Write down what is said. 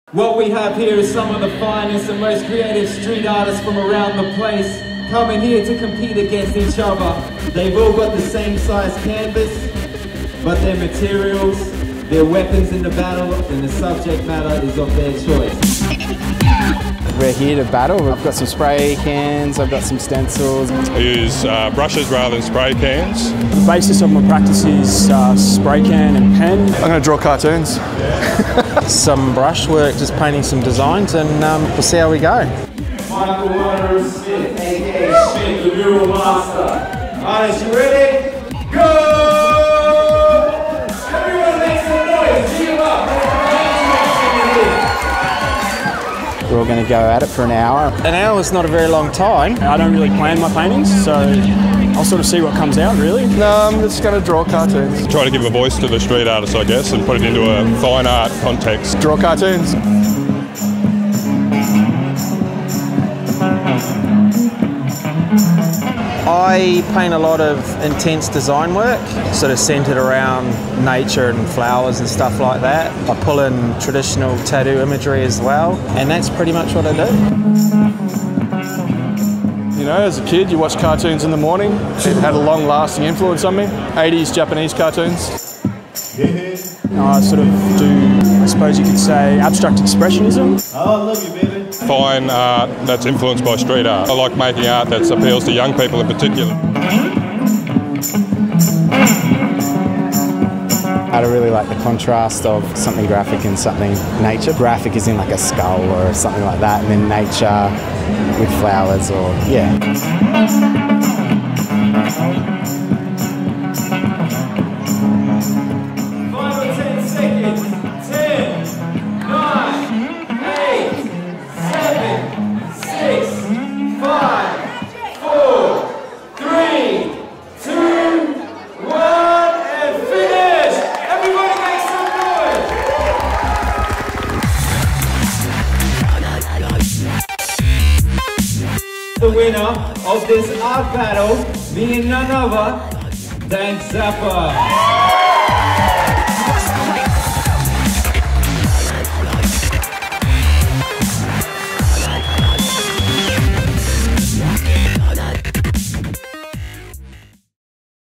What we have here is some of the finest and most creative street artists from around the place coming here to compete against each other. They've all got the same size canvas, but their materials, their weapons in the battle, and the subject matter is of their choice. We're here to battle. I've got some spray cans, I've got some stencils. I use brushes rather than spray cans. The basis of my practice is spray can and pen. I'm going to draw cartoons. Some brush work, just painting some designs, and we'll see how we go. Motteram-Smith, aka Shmick, the Mural Master. Alright, you ready? Go! Everyone make some noise, G up! We're all going to go at it for an hour. An hour is not a very long time. I don't really plan my paintings, so I'll sort of see what comes out, really. No, I'm just going to draw cartoons. Try to give a voice to the street artists, I guess, and put it into a fine art context. Draw cartoons. I paint a lot of intense design work, sort of centred around nature and flowers and stuff like that. I pull in traditional tattoo imagery as well, and that's pretty much what I do. You know, as a kid, you watch cartoons in the morning. It had a long-lasting influence on me. 80s Japanese cartoons. I sort of do, I suppose you could say, abstract expressionism. Oh, love you, baby. Fine art that's influenced by street art. I like making art that appeals to young people in particular. I really like the contrast of something graphic and something nature. Graphic is in like a skull or something like that, and then nature with flowers or, yeah. 5 or 10 seconds. 10, 9, 8, 7, 6, 5, 4, 3, 2, 1, and finish! Everybody make some noise! The winner of this art battle being none other, Dank Zappa.